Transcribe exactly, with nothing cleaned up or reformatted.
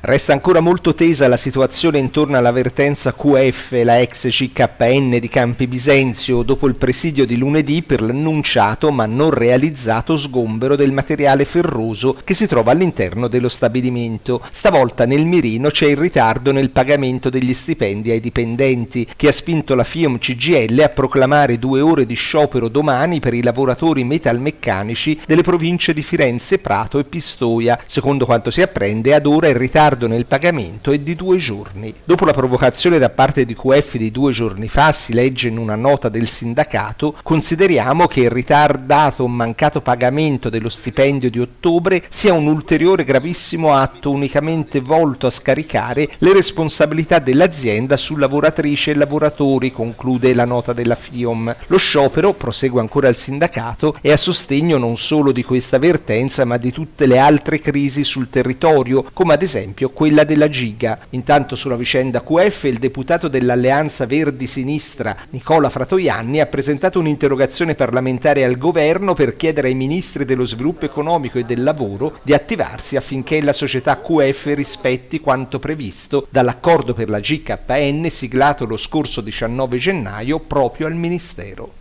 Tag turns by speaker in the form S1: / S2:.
S1: Resta ancora molto tesa la situazione intorno alla vertenza Q F, la ex C K N di Campi Bisenzio, dopo il presidio di lunedì per l'annunciato ma non realizzato sgombero del materiale ferroso che si trova all'interno dello stabilimento. Stavolta nel mirino c'è il ritardo nel pagamento degli stipendi ai dipendenti, che ha spinto la FIOM C G I L a proclamare due ore di sciopero domani per i lavoratori metalmeccanici delle province di Firenze, Prato e Pistoia. Secondo quanto si apprende, ad ora il ritardo nel pagamento è di due giorni. Dopo la provocazione da parte di Q F di due giorni fa, si legge in una nota del sindacato: consideriamo che il ritardato o mancato pagamento dello stipendio di ottobre sia un ulteriore gravissimo atto unicamente volto a scaricare le responsabilità dell'azienda su lavoratrici e lavoratori, conclude la nota della FIOM. Lo sciopero, prosegue ancora il sindacato, è a sostegno non solo di questa vertenza ma di tutte le altre crisi sul territorio, come ad esempio quella della Giga. Intanto sulla vicenda Q F il deputato dell'Alleanza Verdi-Sinistra Nicola Fratoianni ha presentato un'interrogazione parlamentare al governo per chiedere ai ministri dello sviluppo economico e del lavoro di attivarsi affinché la società Q F rispetti quanto previsto dall'accordo per la G K N siglato lo scorso diciannove gennaio proprio al Ministero.